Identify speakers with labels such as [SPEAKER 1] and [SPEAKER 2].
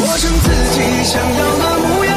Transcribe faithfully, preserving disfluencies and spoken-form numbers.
[SPEAKER 1] 成自己想要的模样。